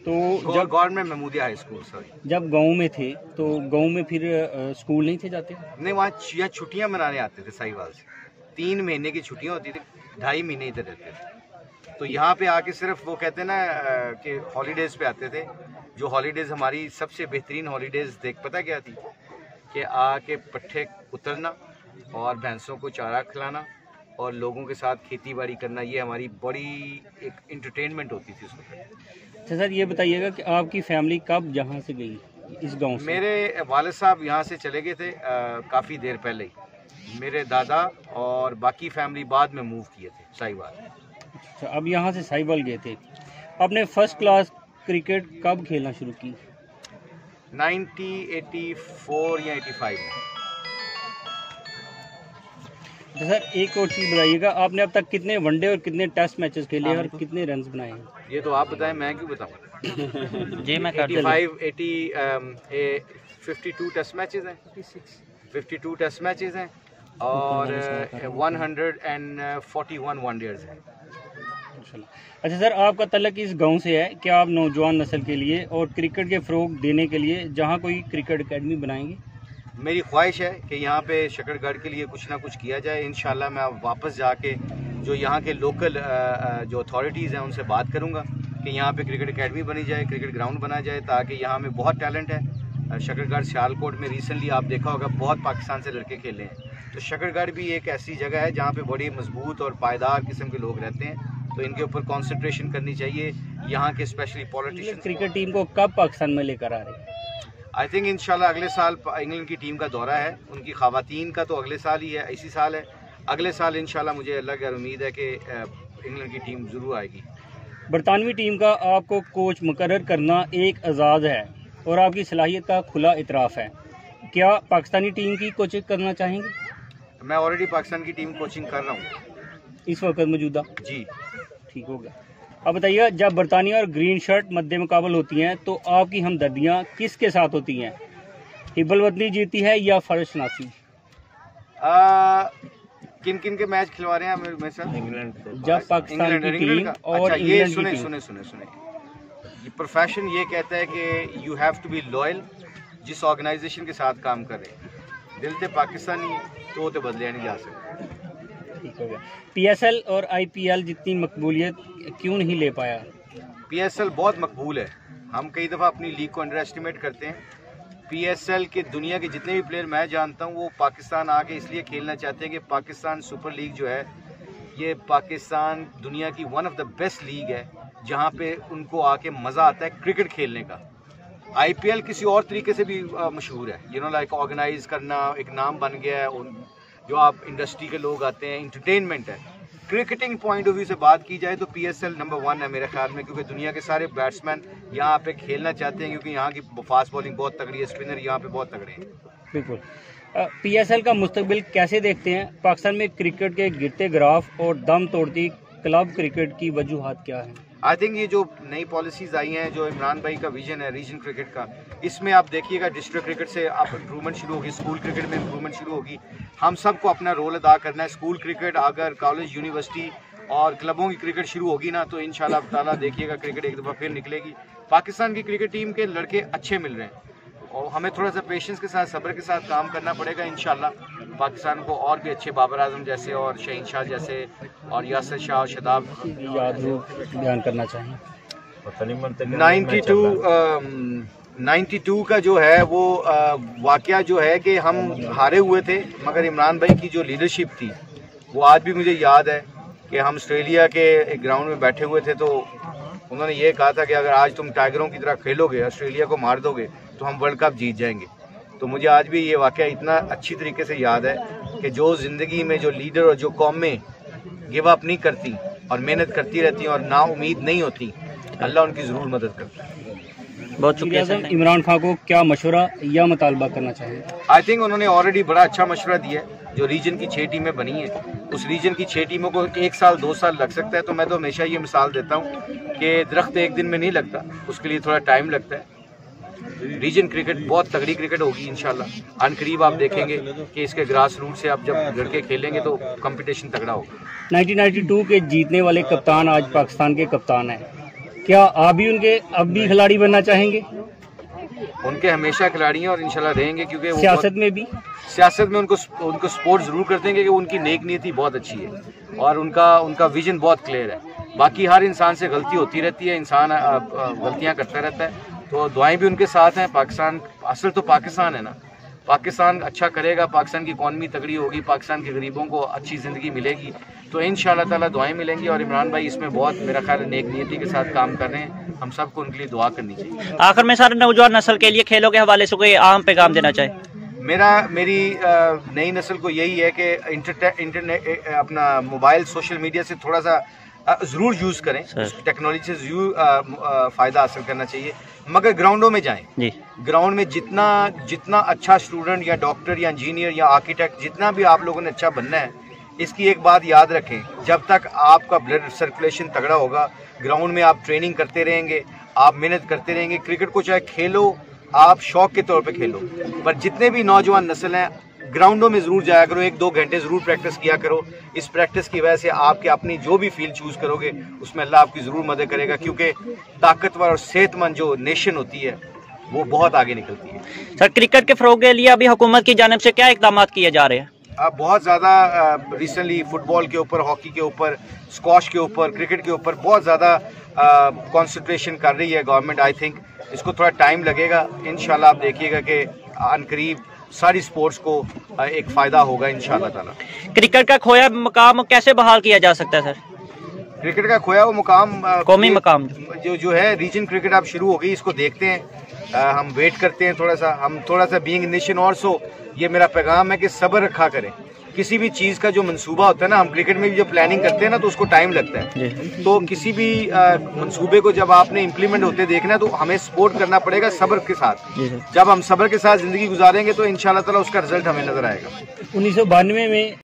तो जब government Mahmudiya high school, sorry. जब गांव में थे तो गांव में फिर स्कूल नहीं थे जाते? नहीं, वहाँ छुट्टियाँ मनाने आते थे साहिवाल से। 3 महीने की छुट्टियाँ होती थी, 2.5 महीने इधर रहते थे। तो यहाँ पे आके सिर्फ वो कहते हैं ना कि हॉलीडेज़ पे आते थे। जो हॉलीडेज़ हमारी सबसे बेहतरीन हॉलीडेज़ पता क्या थी? कि आके पट्ठे उतरना और भैंसों को चारा खिलाना और लोगों के साथ खेती बाड़ी करना, ये हमारी बड़ी एक इंटरटेनमेंट होती थी उस वक्त। अच्छा सर, ये बताइएगा कि आपकी फैमिली कब यहाँ से गई इस गांव से? मेरे वालिद साहब यहाँ से चले गए थे काफ़ी देर पहले ही। मेरे दादा और बाकी फैमिली बाद में मूव किए थे साहिवाल। अच्छा, अब यहाँ से साहिवाल गए थे। आपने फर्स्ट क्लास क्रिकेट कब खेलना शुरू की? 1984 या 85 में। तो सर एक और चीज़ बताइएगा, आपने अब तक कितने वनडे और कितने टेस्ट मैचेस खेले और कितने रन्स बनाए हैं? ये तो आप बताएं, मैं क्यों बताऊं? जी मैं 52 टेस्ट मैचेस हैं, 52 टेस्ट मैचेस हैं और 141 वनडेज हैं। अच्छा सर, आपका तल्लक इस गांव से है कि आप नौजवान नस्ल के लिए और क्रिकेट के फ़रोग देने के लिए जहां कोई क्रिकेट एकेडमी बनाएंगे? मेरी ख्वाहिश है कि यहाँ पे शकरगढ़ के लिए कुछ ना कुछ किया जाए। इंशाल्लाह मैं वापस जाके जो यहाँ के लोकल जो अथॉरिटीज़ हैं उनसे बात करूँगा कि यहाँ पे क्रिकेट एकेडमी बनी जाए, क्रिकेट ग्राउंड बनाया जाए, ताकि यहाँ में बहुत टैलेंट है। शकरगढ़ सियालकोट में रिसेंटली आप देखा होगा बहुत पाकिस्तान से लड़के खेले हैं। तो शकरगढ़ भी एक ऐसी जगह है जहाँ पे बड़ी मजबूत और पायदार किस्म के लोग रहते हैं, तो इनके ऊपर कंसंट्रेशन करनी चाहिए यहाँ के स्पेशली पॉलिटिशियंस। क्रिकेट टीम को कब पाकिस्तान में लेकर आ रहे हैं? आई थिंक इंशाल्लाह अगले साल इंग्लैंड की टीम का दौरा है। उनकी ख़वातीन का तो अगले साल ही है, इसी साल है। अगले साल इंशाल्लाह मुझे अल्लाह की उम्मीद है कि इंग्लैंड की टीम ज़रूर आएगी। बरतानवी टीम का आपको कोच मुकर्रर करना एक एजाज़ है और आपकी सलाहियत का खुला इतराफ़ है। क्या पाकिस्तानी टीम की कोचिंग करना चाहेंगे? मैं ऑलरेडी पाकिस्तान की टीम कोचिंग कर रहा हूँ इस वक्त मौजूदा। जी ठीक हो गया। अब बताइए, जब बरतानिया और ग्रीन शर्ट मद्दे मुकाबल होती हैं तो आपकी हमदर्दियाँ किसके साथ होती हैं? हिब्बुल वतनी जीती है या फर्ज शनासी? किन किन के मैच खिलवा रहे हैं मेरे साथ? इंग्लैंड। जब पाकिस्तान की टीम और अच्छा, ये इंग्लैंड की टीम। सुने ये प्रोफेशन ये कहता है कि you have to be loyal जिस ऑर्गेनाइजेशन के साथ काम कर रहे हैं। दिल से पाकिस्तानी तो बदले नहीं जा सकते। ठीक हो गया। PSL और IPL जितनी मकबूलियत क्यों नहीं ले पाया? PSL बहुत मकबूल है। हम कई दफ़ा अपनी लीग को अंडर एस्टिमेट करते हैं। PSL के दुनिया के जितने भी प्लेयर मैं जानता हूँ वो पाकिस्तान आके इसलिए खेलना चाहते हैं कि पाकिस्तान सुपर लीग जो है ये पाकिस्तान दुनिया की one of the best league है जहाँ पे उनको आके मज़ा आता है क्रिकेट खेलने का। IPL किसी और तरीके से भी मशहूर है, लाइक ऑर्गेनाइज करना एक नाम बन गया है। जो आप इंडस्ट्री के लोग आते हैं, इंटरटेनमेंट है। क्रिकेटिंग पॉइंट ऑफ व्यू से बात की जाए तो PSL नंबर 1 है मेरे ख्याल में, क्योंकि दुनिया के सारे बैट्समैन यहाँ पे खेलना चाहते हैं क्योंकि यहाँ की फास्ट बॉलिंग बहुत तगड़ी है, स्पिनर यहाँ पे बहुत तगड़े हैं। बिल्कुल। PSL का मुस्तकबिल कैसे देखते हैं? पाकिस्तान में क्रिकेट के गिरते ग्राफ और दम तोड़ती क्लब क्रिकेट की वजूहात क्या है? आई थिंक ये जो नई पॉलिसीज़ आई हैं, जो इमरान भाई का विजन है रीजन क्रिकेट का, इसमें आप देखिएगा डिस्ट्रिक्ट क्रिकेट से आप इम्प्रूवमेंट शुरू होगी, स्कूल क्रिकेट में इम्प्रूवमेंट शुरू होगी। हम सबको अपना रोल अदा करना है। स्कूल क्रिकेट अगर कॉलेज यूनिवर्सिटी और क्लबों की क्रिकेट शुरू होगी ना तो इंशाल्लाह ताला देखिएगा क्रिकेट एक दफ़ा फिर निकलेगी। पाकिस्तान की क्रिकेट टीम के लड़के अच्छे मिल रहे हैं और हमें थोड़ा सा पेशेंस के साथ, सब्र के साथ काम करना पड़ेगा। इंशाल्लाह पाकिस्तान को और भी अच्छे बाबर आजम जैसे और शहीन शाह जैसे और यासिर शाह और शदाब याद बयान करना चाहिए। 92 का जो है वो वाकया जो है कि हम हारे हुए थे, मगर इमरान भाई की जो लीडरशिप थी वो आज भी मुझे याद है कि हम ऑस्ट्रेलिया के एक ग्राउंड में बैठे हुए थे तो उन्होंने ये कहा था कि अगर आज तुम टाइगरों की तरह खेलोगे, ऑस्ट्रेलिया को मार दोगे तो हम वर्ल्ड कप जीत जाएंगे। तो मुझे आज भी ये वाकया इतना अच्छी तरीके से याद है कि जो ज़िंदगी में जो लीडर और जो कौमें गिव अप नहीं करती और मेहनत करती रहती और ना उम्मीद नहीं होती, अल्लाह उनकी ज़रूर मदद करता है। बहुत शुक्रिया। इमरान खान को क्या मशवरा या मुतालबा करना चाहिए? आई थिंक उन्होंने ऑलरेडी बड़ा अच्छा मशवरा दिया है। जो रीजन की 6 टीमें बनी हैं, उस रीजन की 6 टीमों को 1 साल 2 साल लग सकता है। तो मैं तो हमेशा ये मिसाल देता हूँ कि दरख्त एक दिन में नहीं लगता, उसके लिए थोड़ा टाइम लगता है। रीजन क्रिकेट बहुत तगड़ी क्रिकेट होगी इंशाल्लाह। अनकरीब आप देखेंगे कि इसके ग्रास रूट से आप जब लड़के खेलेंगे तो कंपटीशन तगड़ा होगा। 1992 के जीतने वाले कप्तान आज पाकिस्तान के कप्तान हैं। क्या आप भी उनके अब भी खिलाड़ी बनना चाहेंगे? उनके हमेशा खिलाड़ी हैं और इंशाल्लाह रहेंगे, क्योंकि वो सियासत में भी सियासत में उनको सपोर्ट ज़रूर करते हैं, क्योंकि उनकी नेक नीयति बहुत अच्छी है और उनका विजन बहुत क्लियर है। बाकी हर इंसान से गलती होती रहती है, इंसान गलतियां करता रहता है, तो दुआएं भी उनके साथ हैं। पाकिस्तान असल तो पाकिस्तान है ना, पाकिस्तान अच्छा करेगा, पाकिस्तान की इकॉनमी तगड़ी होगी, पाकिस्तान के गरीबों को अच्छी ज़िंदगी मिलेगी, तो इंशाल्लाह ताला दुआएं मिलेंगी। और इमरान भाई इसमें बहुत मेरा ख्याल है नेक नीयति के साथ काम कर रहे हैं, हम सबको उनके लिए दुआ करनी चाहिए। आखिर में सारे नौजवान नस्ल के लिए खेलों के हवाले से कोई अहम पैगाम देना चाहे? मेरी नई नस्ल को यही है कि इंटरनेट अपना मोबाइल सोशल मीडिया से थोड़ा सा ज़रूर यूज़ करें, टेक्नोलॉजी से ज़रूर फ़ायदा हासिल करना चाहिए, मगर ग्राउंडों में जाएं। ग्राउंड में जितना अच्छा स्टूडेंट या डॉक्टर या इंजीनियर या आर्किटेक्ट जितना भी आप लोगों ने अच्छा बनना है, इसकी एक बात याद रखें, जब तक आपका ब्लड सर्कुलेशन तगड़ा होगा, ग्राउंड में आप ट्रेनिंग करते रहेंगे, आप मेहनत करते रहेंगे। क्रिकेट को चाहे खेलो आप शौक के तौर पे खेलो, पर जितने भी नौजवान नस्ल हैं ग्राउंडों में ज़रूर जाया करो, 1-2 घंटे ज़रूर प्रैक्टिस किया करो। इस प्रैक्टिस की वजह से आपके अपनी जो भी फील्ड चूज़ करोगे उसमें अल्लाह आपकी ज़रूर मदद करेगा, क्योंकि ताकतवर और सेहतमंद जो नेशन होती है वो बहुत आगे निकलती है। सर, क्रिकेट के फ़रोग़ के लिए अभी हुकूमत की जानिब से क्या इक़दाम किए जा रहे हैं? बहुत ज़्यादा रिसेंटली फुटबॉल के ऊपर, हॉकी के ऊपर, स्क्वॉश के ऊपर, क्रिकेट के ऊपर बहुत ज़्यादा कंसंट्रेशन कर रही है गवर्नमेंट। आई थिंक इसको थोड़ा टाइम लगेगा, इंशाल्लाह आप देखिएगा कि अनकरीब सारी स्पोर्ट्स को एक फ़ायदा होगा इंशाल्लाह ताला। क्रिकेट का खोया मकाम कैसे बहाल किया जा सकता है सर? क्रिकेट का खोया वो मुकाम, कौमी मकाम जो है रीजन क्रिकेट अब शुरू हो गई, इसको देखते हैं, हम वेट करते हैं थोड़ा सा बीइंग नेशन। और सो ये मेरा पैगाम है कि सब्र रखा करें। किसी भी चीज़ का जो मंसूबा होता है ना, हम क्रिकेट में भी जो प्लानिंग करते हैं ना, तो उसको टाइम लगता है। तो किसी भी मंसूबे को जब आपने इम्प्लीमेंट होते देखना है, तो हमें सपोर्ट करना पड़ेगा सब्र के साथ। जब हम सब्र के साथ ज़िंदगी गुजारेंगे तो इंशाल्लाह ताला उसका रिजल्ट हमें नजर आएगा। 1992 में